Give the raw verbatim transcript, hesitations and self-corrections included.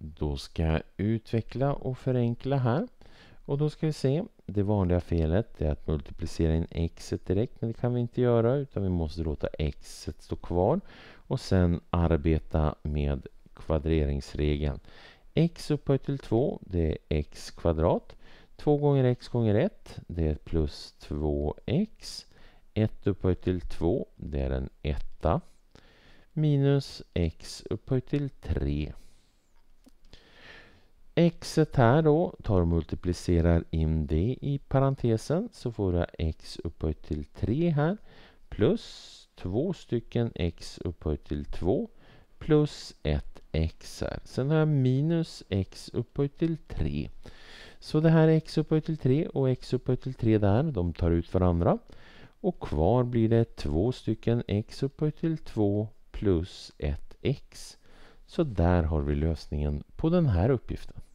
Då ska jag utveckla och förenkla här. Och då ska vi se, det vanliga felet är att multiplicera in x direkt, men det kan vi inte göra utan vi måste låta x stå kvar och sen arbeta med kvadreringsregeln. X upphöjt till två, det är x kvadrat. två gånger x gånger ett, det är plus två x. ett upphöjt till två, det är en etta. Minus x upphöjt till tre. X här då, tar och multiplicerar in det i parentesen, så får jag x upphöjt till tre här. Plus två stycken x upphöjt till två. Plus ett x här. Sen har jag minus x upphöjt till tre. Så det här är x upphöjt till tre och x upphöjt till tre där, de tar ut varandra. Och kvar blir det två stycken x upphöjt till två plus ett x. Så där har vi lösningen på den här uppgiften.